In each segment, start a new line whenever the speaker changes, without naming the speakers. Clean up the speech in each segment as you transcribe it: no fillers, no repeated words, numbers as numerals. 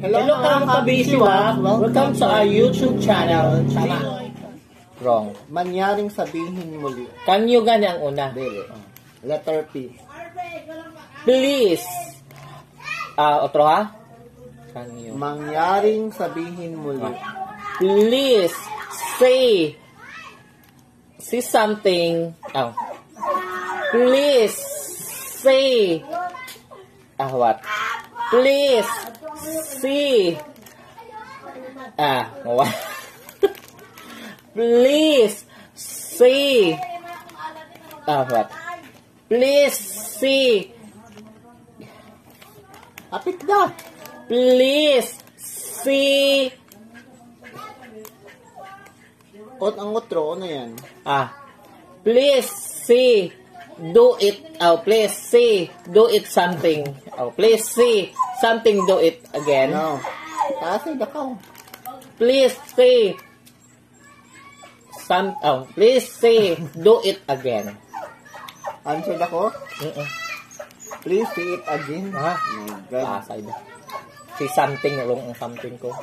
Hello mga kabisiwak! Welcome to our YouTube channel. Tama. Wrong.
Mangyaring sabihin muli.
Kanyo gani ang una.
Letter P.
Please. Otro ha? Kanyo.
Mangyaring sabihin muli.
Please say something. Please say what? Please see. What? Please see. What? Please see.
Apit na.
Please see.
Ang otro, ano yan?
Please see. Do it. Please see. Do it something. Please see something. Do it again.
No. Kasi dakaw.
Please see. Please see. Do it again.
Answer ako? Please see it again.
My God. See something. Wrong ang something ko.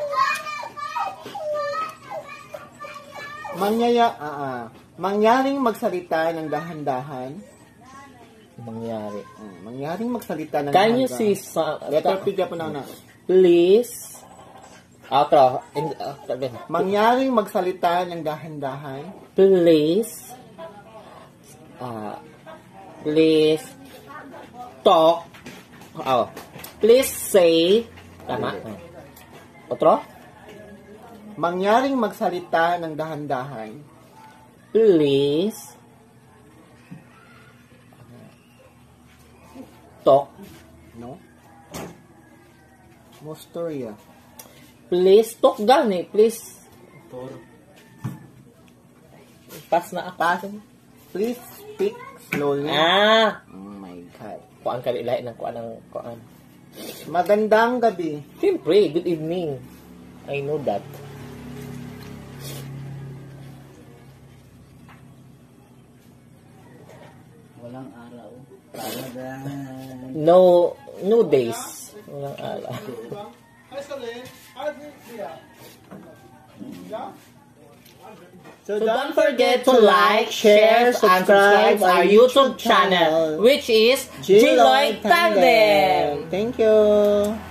Mangyaring magsalita ng dahan-dahan. Mangyaring magsalita ng
Can
dahan-dahan.
you see
Letter P po na.
Please.
Mangyaring magsalita ng dahan-dahan.
Please. Please talk. Please say. Tama. Otro?
Mangyaring magsalita ng dahan-dahan.
Please talk.
No? Mostoria.
Please talk gani. Please. Pass na ako.
Pass. Please speak slowly. Oh my God.
Kuan ka ilahi ng kuan.
Magandang gabi.
Siyempre, good evening. I know that.
Walang araw.
No days. Walang araw. So don't forget to like, share, subscribe our YouTube channel, which is G-Lloyd Tandem.
Thank you.